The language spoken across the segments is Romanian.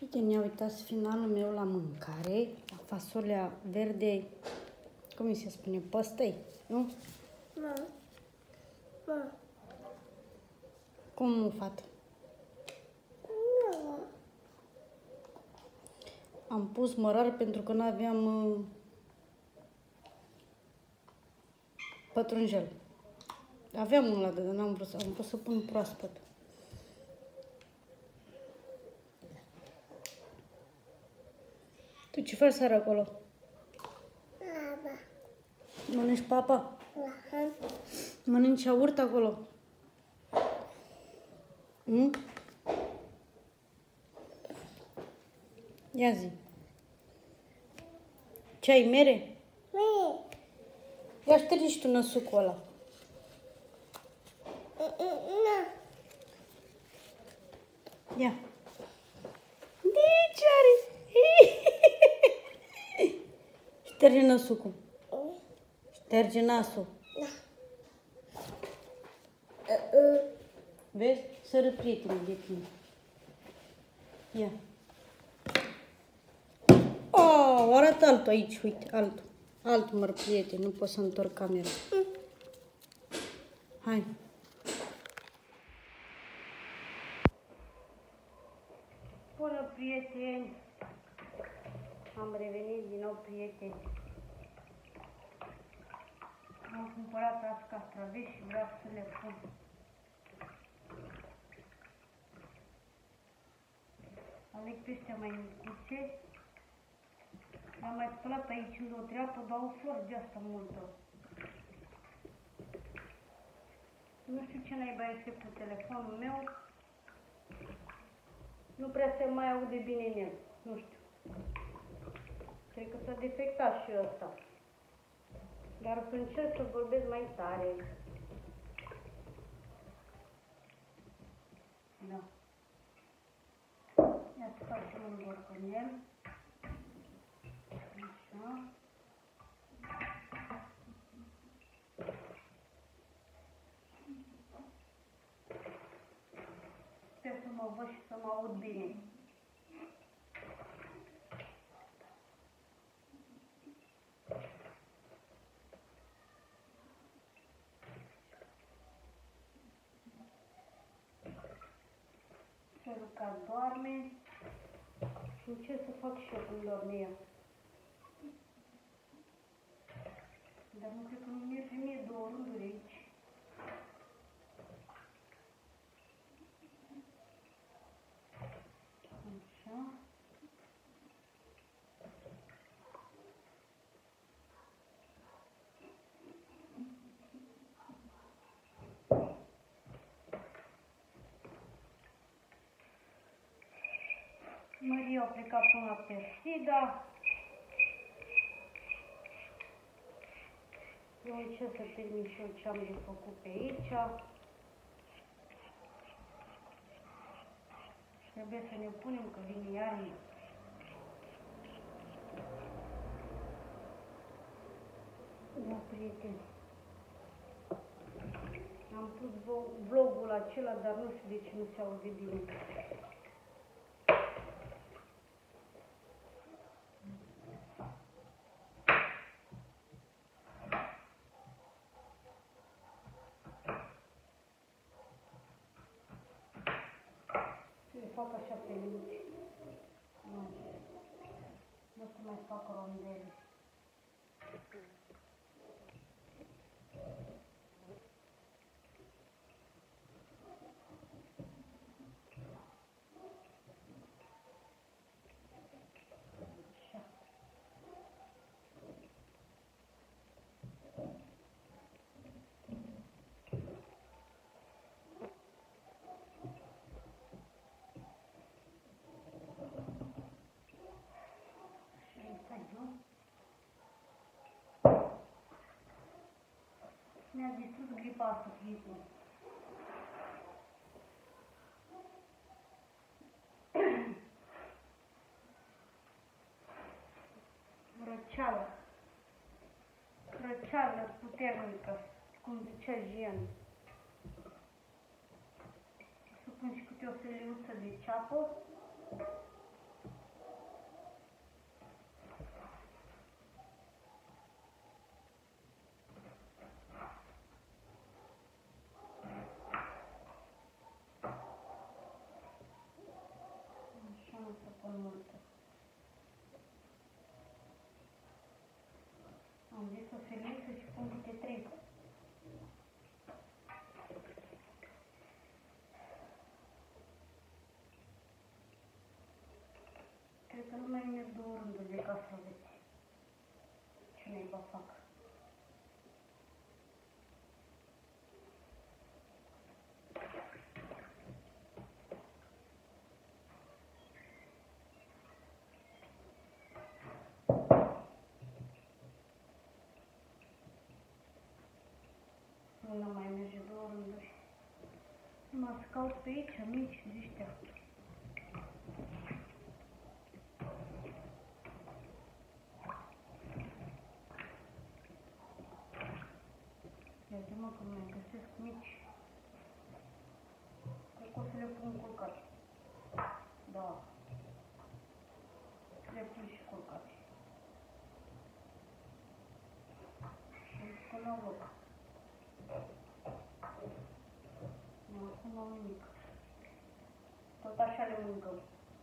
Prieteni, ia uitați finalul meu la mâncare, la fasolea verde, cum îi se spune, păstăi, nu? Da. Da. Cum, fată? Da. Am pus mărar pentru că nu aveam pătrunjel. Aveam unul ăla, dar n-am vrut să, am vrut să pun proaspăt. Tu ce faci seara acolo? Baba. Mănânci papa? Da. Mănânci iaurt acolo? Ia zi. Ce ai, mere? Mie. Ia ștergi și tu năsucul ăla. Na. Ia. De ce are? Șterge năsucul. Șterge nasul. Da. Vezi? Să râd prietenii de tine. Ia. Oh, arată altul aici, uite, altul. Altul, măr, prieteni, nu pot să întorc camera. Hai. Bună, prieteni! Am revenit din nou, prieteni. Am cumpărat azi castraveți și vreau să le pun. Aleg pe ăștia mai micuțe. Am mai spălat aici în o treapă, dar au flori de asta multă. Nu știu ce naiba este cu telefonul meu. Nu prea se mai aude bine în el. Nu știu. Cred că s-a defectat și ăsta. Dar o să încerc să vorbesc mai tare. Da. Ia să facem un borcanel. Așa. Sper să mă văd și să mă aud bine. Luca doarme și încerc să fac și eu când doarme ea. Dar nu cred că nu merge mie două rânduri aici. Așa. Maria a plecat până la Persida. Eu încerc să termin și eu ce am de făcut pe aici. Trebuie să ne punem că vine iarna. Da, prieteni. Am pus vlogul acela, dar nu știu de ce nu se aude bine. Fac așa pe luci. Nu să mai fac rondele. Așa. Mi-a distrus gripa asta, prieteni. Răceală. Răceală puternică, cum zicea Jean. Să pun și câte o feliuță de ceapă. pun multă. Am zis o feliță și pun câte 3. Cred că nu mai vine 2 rânduri de castraveți. Ce naiba fac? Nu mai merge 2 rânduri. Mă caut pe aici, mici de ăștia. Iată mă că mai găsesc mici. Cred că o să le pun culcat. Da. Le pun și culcat. Pentru că n-au loc. Nu, acum n-au nimic. Tot așa le mâncăm.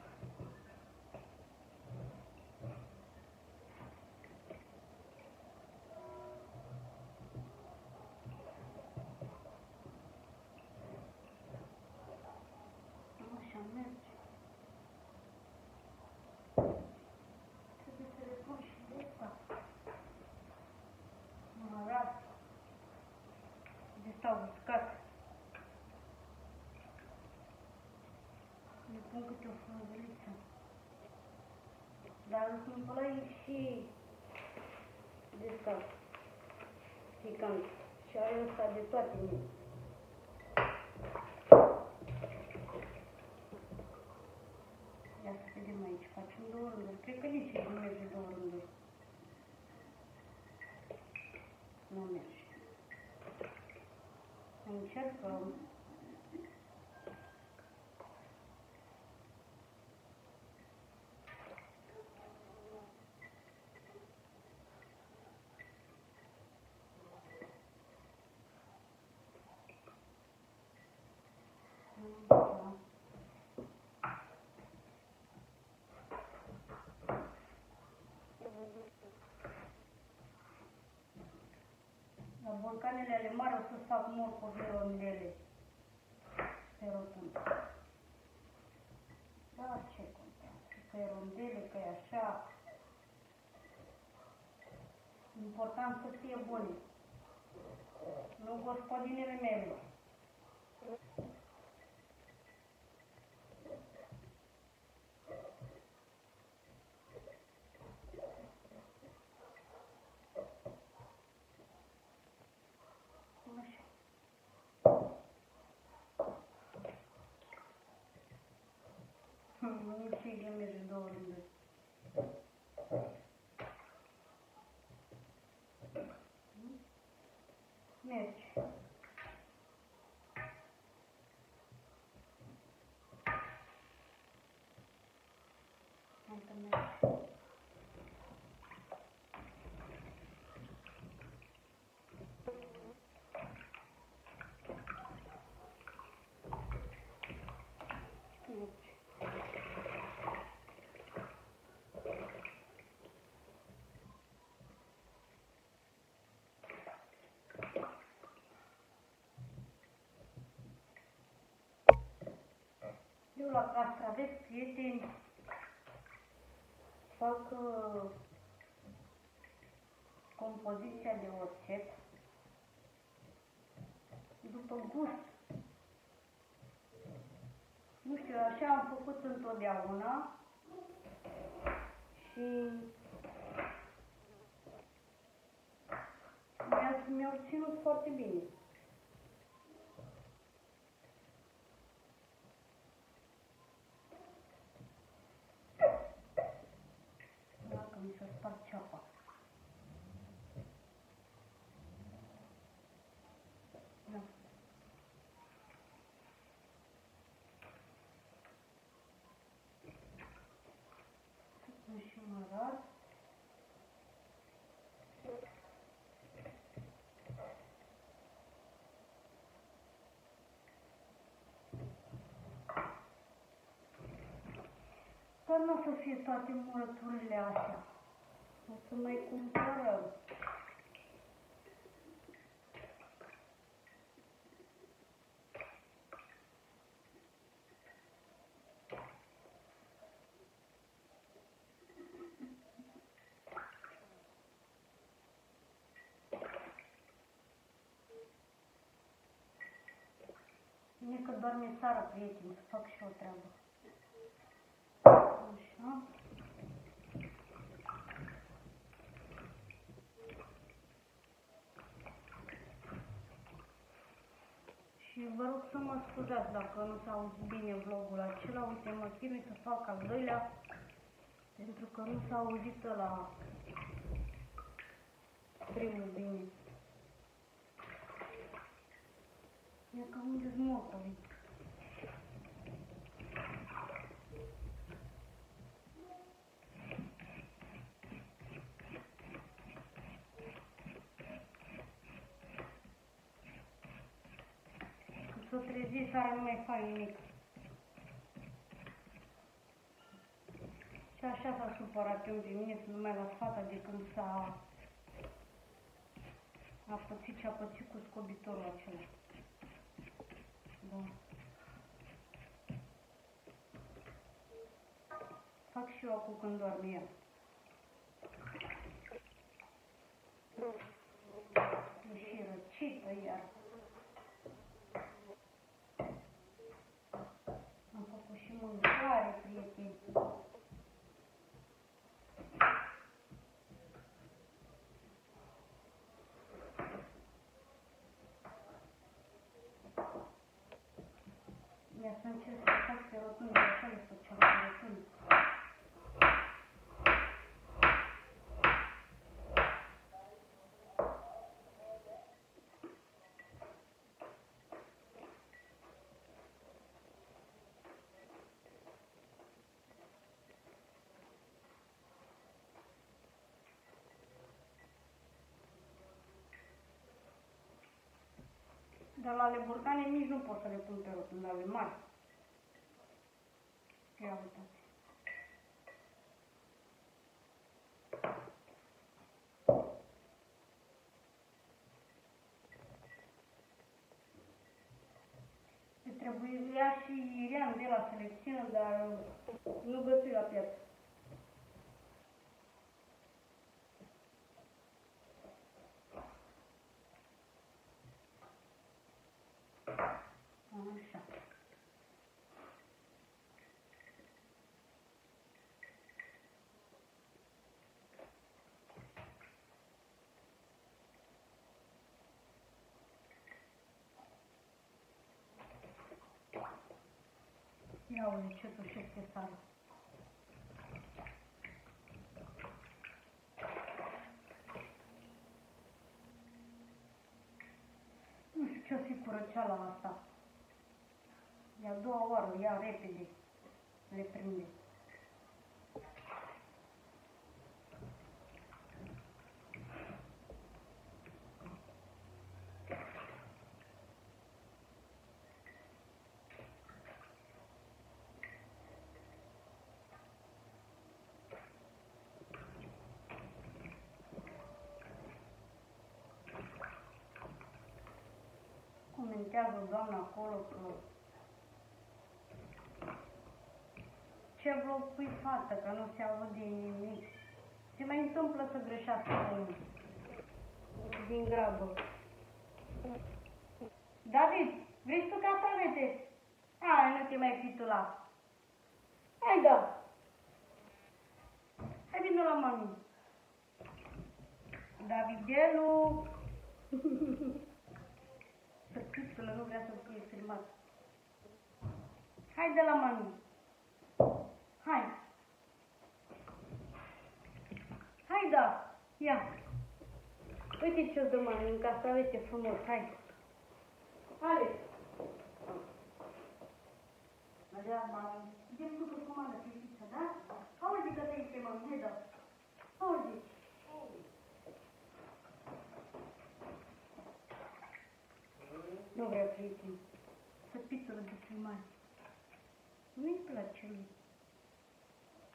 Așa merge. Trebuie să le pun și de asta. Mărat. De asta uscat. Le pun câte o frunzeliță. Dar lui Nicolae e și de asta picant. Și are ăsta de toate mie. Ia să vedem aici. Facem 2 rânduri. Cred că nici nu merge 2 rânduri. Nu merge. Încercăm. La borcanele ale mari o să fac morcov de rondele pe rotundă. Da, ce contează? Că e rondele, că e așa. Important să fie bune. Nu gospodinele mele. Așa. Nu știu, merge 2 rânduri. Merge. Hai că merge. Eu la castraveți, prieteni, fac compoziția de oțet după gust. Nu știu, așa am făcut întotdeauna și mi-au ținut foarte bine. Dacă mi s-a spart ceapa. Da. Să pun și mărat. Dar nu o să fie toate murăturile astea. O să mai cumpărăm. Bine că doarme țara, prieteni, să fac și o treabă. Așa. Și vă rog să mă scuzați dacă nu s-a auzit bine vlogul acela. Uite, mă chinui să fac al doilea, pentru că nu s-a auzit la primul bine. E ca unde-s morcovii. S-o trezi, Sara nu mai fac nimic. Și așa s-a supărat eu pe mine să nu mai las fata de când a pățit ce a pățit cu scobitorul acela. Da. Fac și eu acum când doarme ea. E și răcită iar. Am făcut și mâncare, prieteni. Ia să încerc să fac pe rotunde, așa le făceam pe rotunde. Dar la ale burcane nici nu pot să le pun pe rotunde, ale mari. Ia uitați. Trebuia și Irian de la selecție, dar nu găsi la piață. Așa. Ia uite ce tușește sare. Nu știu ce-o fi cu răceala asta. E a doua oară, ia repede. Le prinde. Comentează doamna acolo că ce vlog pui fată, că nu se aude nimic. Se mai întâmplă să greșească unul. Din grabă. David, vrei tu castanete? Hai, nu te mai pitula. Hai, da. Hai, vină la mami. Davidelu. Să pitulă, nu vrea să fie filmat. Hai de la mami. Hai. Hai, da. Ia. Uite ce-o dă mami în castanete frumos. Hai. Hai. Alea, mami. Vedem tu cu comandă, fetiță, da? Auzi că te-ai pe mami, hai, da. Auzi. Nu vreau prieteni. Să pitulă de filmare. Nu-i place lui.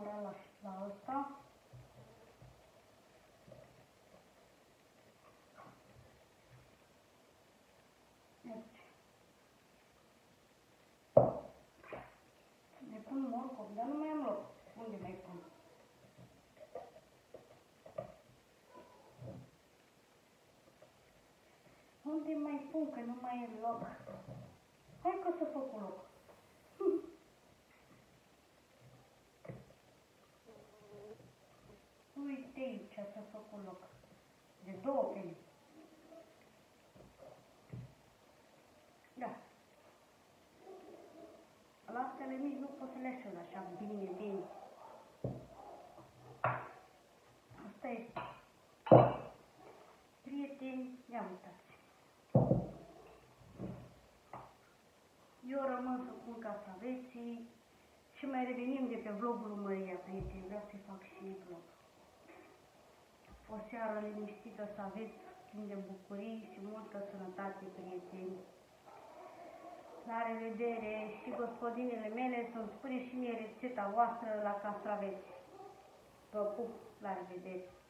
camera la ăsta. Ne pun morcov, dar nu mai am loc. Unde mai pun? Unde mai pun, că nu mai e loc? Hai că să fac un loc. Uite aici să fac un loc. De 2 pene. Da. La astele mici nu pot să le așez așa bine. Asta este. Prieteni, ia uitați. Eu rămân să pun castraveții și mai revenim de pe vlogul lui Maria, prieteni. Vreau să-i fac și vlog. O seară liniștită să aveți, timp de bucurii și multă sănătate, prieteni. La revedere și gospodinele mele să-mi spuneți și mie rețeta voastră la castraveți. Vă pup, la revedere!